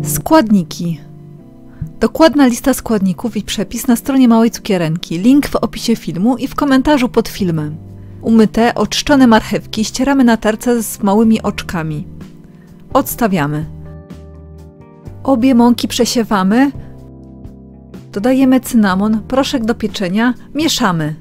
Składniki. Dokładna lista składników i przepis na stronie Małej Cukierki. Link w opisie filmu i w komentarzu pod filmem. Umyte, oczyszczone marchewki ścieramy na tarce z małymi oczkami. Odstawiamy. Obie mąki przesiewamy. Dodajemy cynamon, proszek do pieczenia, mieszamy.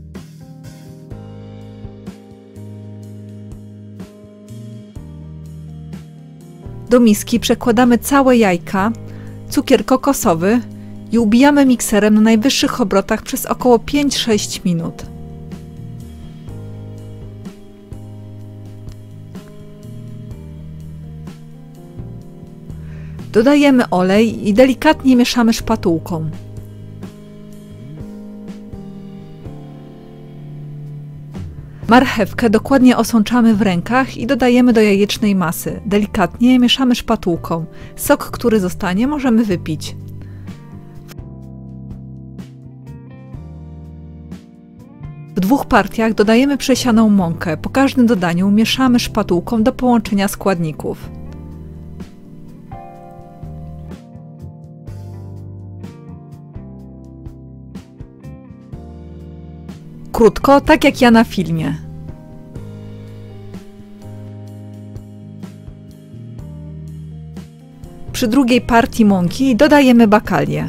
Do miski przekładamy całe jajka, cukier kokosowy i ubijamy mikserem na najwyższych obrotach przez około 5-6 minut. Dodajemy olej i delikatnie mieszamy szpatułką. Marchewkę dokładnie osączamy w rękach i dodajemy do jajecznej masy. Delikatnie mieszamy szpatułką. Sok, który zostanie, możemy wypić. W 2 partiach dodajemy przesianą mąkę. Po każdym dodaniu mieszamy szpatułką do połączenia składników. Krótko, tak jak ja na filmie. Przy drugiej partii mąki dodajemy bakalię.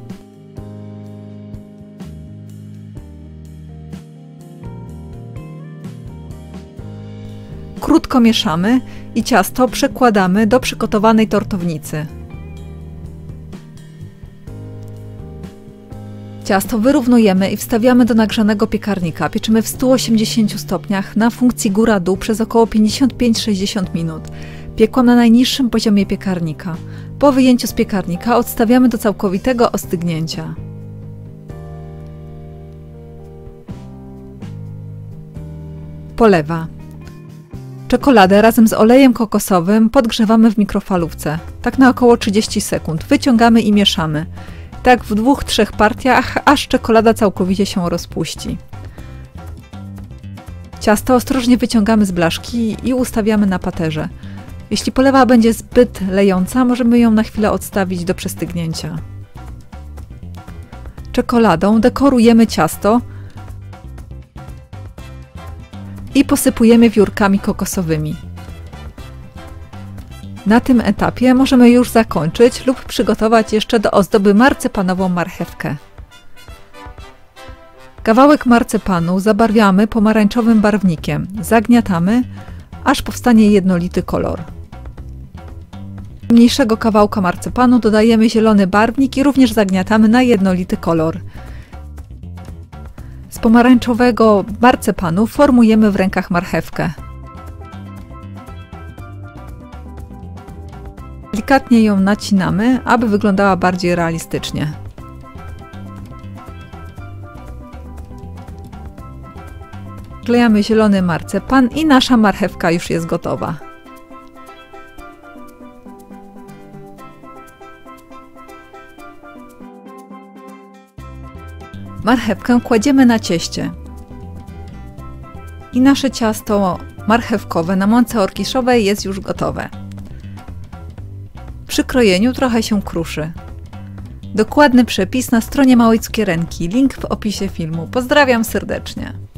Krótko mieszamy i ciasto przekładamy do przygotowanej tortownicy. Ciasto wyrównujemy i wstawiamy do nagrzanego piekarnika. Pieczymy w 180 stopniach na funkcji góra-dół przez około 55-60 minut. Piekłam na najniższym poziomie piekarnika. Po wyjęciu z piekarnika odstawiamy do całkowitego ostygnięcia. Polewa. Czekoladę razem z olejem kokosowym podgrzewamy w mikrofalówce. Tak na około 30 sekund. Wyciągamy i mieszamy. Tak w 2-3 partiach, aż czekolada całkowicie się rozpuści. Ciasto ostrożnie wyciągamy z blaszki i ustawiamy na paterze. Jeśli polewa będzie zbyt lejąca, możemy ją na chwilę odstawić do przestygnięcia. Czekoladą dekorujemy ciasto i posypujemy wiórkami kokosowymi. Na tym etapie możemy już zakończyć lub przygotować jeszcze do ozdoby marcepanową marchewkę. Kawałek marcepanu zabarwiamy pomarańczowym barwnikiem. Zagniatamy, aż powstanie jednolity kolor. Do mniejszego kawałka marcepanu dodajemy zielony barwnik i również zagniatamy na jednolity kolor. Z pomarańczowego marcepanu formujemy w rękach marchewkę. Delikatnie ją nacinamy, aby wyglądała bardziej realistycznie. Wklejamy zielony marcepan i nasza marchewka już jest gotowa. Marchewkę kładziemy na cieście. I nasze ciasto marchewkowe na mące orkiszowej jest już gotowe. Przy krojeniu trochę się kruszy. Dokładny przepis na stronie Małej Cukierki. Link w opisie filmu. Pozdrawiam serdecznie.